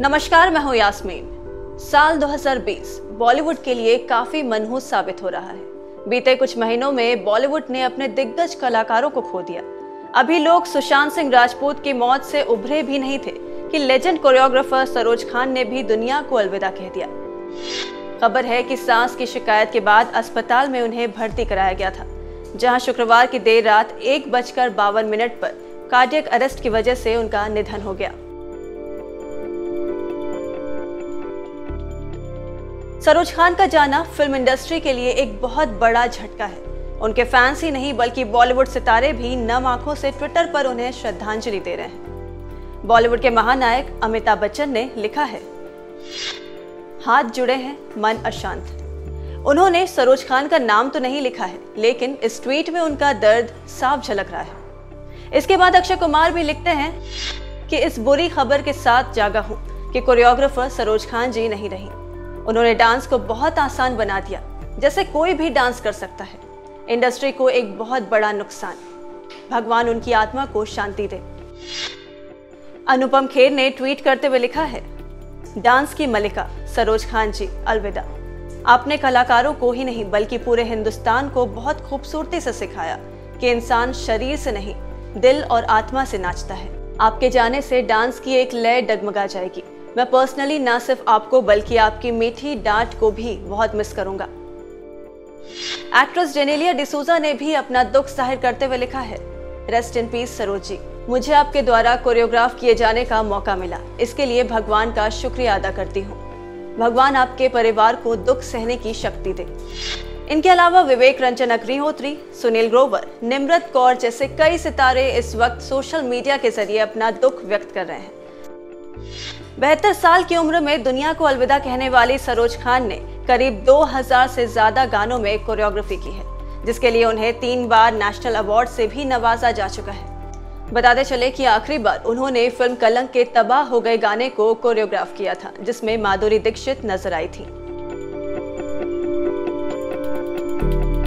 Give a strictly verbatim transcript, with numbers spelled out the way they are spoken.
नमस्कार, मैं हूं यास्मीन। साल दो हज़ार बीस बॉलीवुड के लिए काफी मनहूस साबित हो रहा है। बीते कुछ महीनों में बॉलीवुड ने अपने दिग्गज कलाकारों को खो दिया। अभी लोग सुशांत सिंह राजपूत की मौत से उभरे भी नहीं थे कि लेजेंड कोरियोग्राफर सरोज खान ने भी दुनिया को अलविदा कह दिया। खबर है कि सांस की शिकायत के बाद अस्पताल में उन्हें भर्ती कराया गया था, जहां शुक्रवार की देर रात एक बजकर बावन मिनट पर कार्डियक अरेस्ट की वजह से उनका निधन हो गया। सरोज खान का जाना फिल्म इंडस्ट्री के लिए एक बहुत बड़ा झटका है। उनके फैंस ही नहीं बल्कि बॉलीवुड सितारे भी नम आंखों से ट्विटर पर उन्हें श्रद्धांजलि दे रहे हैं। बॉलीवुड के महानायक अमिताभ बच्चन ने लिखा है, हाथ जुड़े हैं मन अशांत। उन्होंने सरोज खान का नाम तो नहीं लिखा है, लेकिन इस ट्वीट में उनका दर्द साफ झलक रहा है। इसके बाद अक्षय कुमार भी लिखते हैं कि इस बुरी खबर के साथ जागा हूं कि कोरियोग्राफर सरोज खान जी नहीं रही। उन्होंने डांस को बहुत आसान बना दिया, जैसे कोई भी डांस कर सकता है। इंडस्ट्री को एक बहुत बड़ा नुकसान। भगवान उनकी आत्मा को शांति दे। अनुपम खेर ने ट्वीट करते हुए लिखा है, डांस की मलिका सरोज खान जी अलविदा। आपने कलाकारों को ही नहीं बल्कि पूरे हिंदुस्तान को बहुत खूबसूरती से सिखाया कि इंसान शरीर से नहीं दिल और आत्मा से नाचता है। आपके जाने से डांस की एक लय डगमगा जाएगी। मैं पर्सनली ना सिर्फ आपको बल्कि आपकी मीठी डांट को भी बहुत मिस करूंगा। एक्ट्रेस जेनेलिया डिसूजा ने भी अपना दुख जाहिर करते हुए लिखा है, rest in peace Saroj ji. मुझे आपके द्वारा कोरियोग्राफ किए जाने का मौका मिला, इसके लिए भगवान का शुक्रिया अदा करती हूँ। भगवान आपके परिवार को दुख सहने की शक्ति दे। इनके अलावा विवेक रंजन अग्निहोत्री, सुनील ग्रोवर, निम्रत कौर जैसे कई सितारे इस वक्त सोशल मीडिया के जरिए अपना दुख व्यक्त कर रहे हैं। बहत्तर साल की उम्र में दुनिया को अलविदा कहने वाली सरोज खान ने करीब दो हज़ार से ज्यादा गानों में कोरियोग्राफी की है, जिसके लिए उन्हें तीन बार नेशनल अवार्ड से भी नवाजा जा चुका है। बताते चले कि आखिरी बार उन्होंने फिल्म कलंक के तबाह हो गए गाने को कोरियोग्राफ किया था, जिसमें माधुरी दीक्षित नजर आई थी।